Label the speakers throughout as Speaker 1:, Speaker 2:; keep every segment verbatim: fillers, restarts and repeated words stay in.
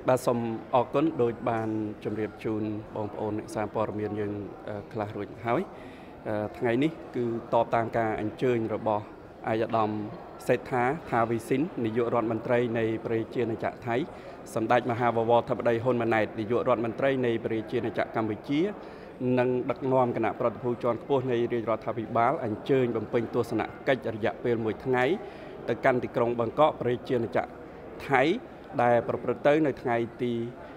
Speaker 1: បាទសូមអរគុណដោយបានជម្រាបជូនបងប្អូនអ្នកសារព័ត៌មានយើងខ្លះរួចហើយថ្ងៃនេះគឺតបតាមការអញ្ជើញរបស់អាយដាមសេដ្ឋាថាវិសិននាយករដ្ឋមន្ត្រីនៃប្រជាណាចក្រថៃសម្ដេចមហាបវរធិបតីហ៊ុនម៉ាណែតនាយករដ្ឋមន្ត្រីនៃប្រជាណាចក្រកម្ពុជានិងដឹកនាំគណៈប្រតិភូជាន់ខ្ពស់នៃរាជរដ្ឋាភិបាលអញ្ជើញបំពេញទស្សនកិច្ចរយៈពេលមួយថ្ងៃទៅកាន់ទីក្រុងបាងកកប្រជាណាចក្រថៃដែលប្រព្រឹត្តទៅនៅថ្ងៃទី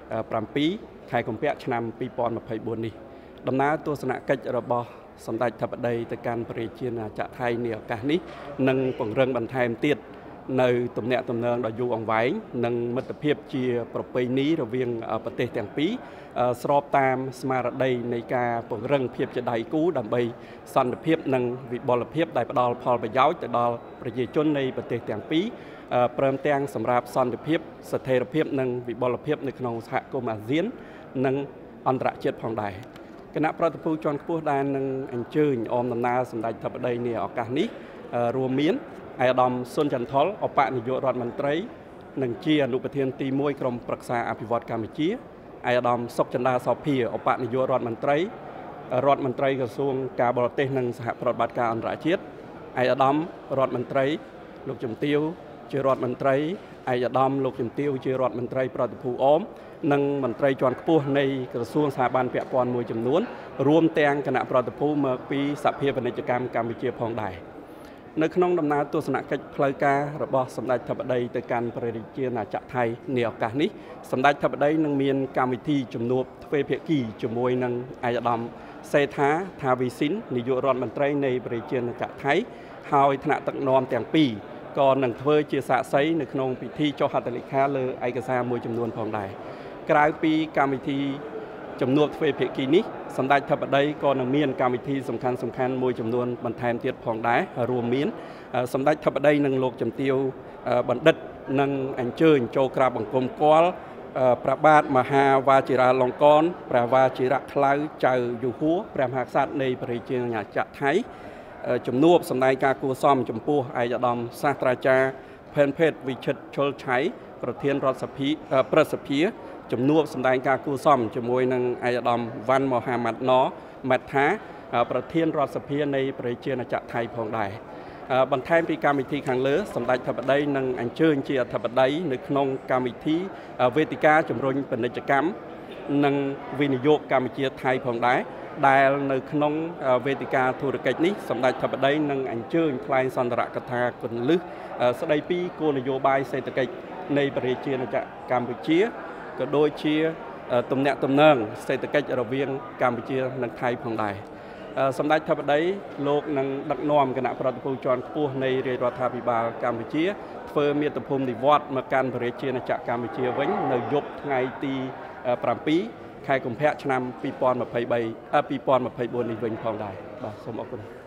Speaker 1: bảyខែកុម្ភៈឆ្នាំពីរពាន់ម្ភៃបួននេះដំណើរទស្សនកិច្ចរបស់សម្ដេចធិបតីទៅកាន់ប្រជាណាចក្រថៃនាឱកាសនេះនឹងពង្រឹងបន្ថែមទៀតនៅទំនាក់ទំនងដ៏យូរអង្វែងនិងមិត្តភាពជាប្រពៃណីរវាងប្រទេសទាំងពីរស្របតាមស្មារតីនៃការពង្រឹងភាពជាដៃគូដើម្បីសន្តិភាពនិងវិបុលភាពដែលផ្ដល់ផលប្រយោជន៍ទៅដល់ប្រជាជននៃប្រទេសទាំងពីរព្រមទាំងសម្រាប់សន្តិភាពស្ថិរភាពនិងវិបុលភាពនៅក្នុងសហគមន៍អាស៊ាននិងអន្តរជាតិផងដែរគណៈប្រតិភូជាន់ខ្ពស់ដែលនឹងអញ្ជើញអមដំណើរសម្ដេចធិបតីនាឱកាសនេះរួមមានអាយដាមស៊ុនចន្ទថុលឧបនាយករដ្ឋមន្ត្រីនិងជាអនុប្រធានទីមួយក្រុមប្រឹក្សាអភិវឌ្ឍកម្ពុជាអាយដាមសុកចិន្តាសោភាឧបនាយករដ្ឋមន្ត្រីរដ្ឋមន្ត្រីក្រសួងការបរទេសនិងសហប្រតិបត្តិការអន្តរជាតិអាយដាមរដ្ឋមន្ត្រីលោកជំទាវជារដ្ឋមន្ត្រីអាយដាមលោកជំទាវជារដ្ឋមន្ត្រីប្រតិភូអមនិងមន្ត្រីជាន់ខ្ពស់នៃក្រសួងស្ថាប័នពាក់ព័ន្ធមួយចំនួនរួមទាំងគណៈប្រតិភូមកពីសភាពាណិជ្ជកម្មកម្ពុជាផងដែរនៅក្នុងដំណើរទស្សនកិច្ចផ្លូវការរបស់សម្ដេចធិបតីទៅកាន់ប្រជាណាចក្រថៃនាឱកាសនេះសម្ដេចធិបតីនឹងមានកម្មវិធីជំនួបទ្វេភាគីជាមួយនឹងអាយដាមសេដ្ឋាថាវិសិននាយករដ្ឋមន្ត្រីនៃប្រជាណាចក្រថៃហើយថ្នាក់ដឹកនាំទាំងពីរក៏នឹងធ្វើជាសាក្សីនៅក្នុងពិធីចុះហត្ថលេខាលើឯកសារមួយចំនួនផងដែរក្រៅពីកម្មវិធីជំនួបទ្វេភាគីនេះសម្ដេចធិបតីក៏នឹងមានកម្មវិធីសំខាន់សំខាន់មួយចំនួនបន្ថែមទៀតផងដែររួមមានសម្ដេចធិបតីនិងលោកជំទាវបណ្ឌិតនឹងអញ្ជើញចូលក្រាបបង្គំគាល់ព្រះបាទមហាវ៉ាជីរាឡុងកនព្រះវ៉ាជីរៈខ្លៅចៅយូហួរព្រះមហាក្សត្រនៃប្រជាណាចក្រថៃជំនួបសម្ដែងការគួរសមចំពោះឯកឧត្តមសាស្ត្រាចារ្យផេនភេទវិជិតឈុលឆៃប្រធានរដ្ឋសភាប្រសិទ្ធិជំនួបសម្ដែងការគួរសមជាមួយនឹងឯកឧត្តមវ៉ាន់ម៉ូហាម៉ាត់ណម៉ាត់ថាប្រធានរដ្ឋសភានៃប្រជាណាចក្រថៃផងដែរបន្ថែមពីកម្មវិធីខាងលើសម្ដេចធិបតីនឹងអញ្ជើញជាអធិបតីនៅក្នុងកម្មវិធីវេទិកាជំរុញពាណិជ្ជកម្មនិងវិនិយោគកម្ពុជាថៃផងដែរដែលនៅក្នុងវេទិកាធុរកិច្ចនេះសម្ដេចធិបតីនឹងអញ្ជើញថ្លែងសន្ទរកថាគន្លឹះស្ដីពីគោលនយោបាយសេដ្ឋកិច្ចនៃប្រជាណាចក្រកម្ពុជាក៏ដូចជាទំនាក់ទំនងសេដ្ឋកិច្ចរវាងកម្ពុជានិងថៃផងដែរសម្ដេចធិបតីលោកនឹងដឹកនាំគណៈប្រតិភូជាន់ខ្ពស់នៃរាជរដ្ឋាភិបាលកម្ពុជាធ្វើមាតុភូមិនិវត្តន៍មកកាន់ប្រជាណាចក្រកម្ពុជាវិញនៅយប់ថ្ងៃទីbảyខែកុម្ភៈឆ្នាំពីរពាន់ម្ភៃបី ពីរពាន់ម្ភៃបួននេះវិញផងដែរបាទសូមអរគុណ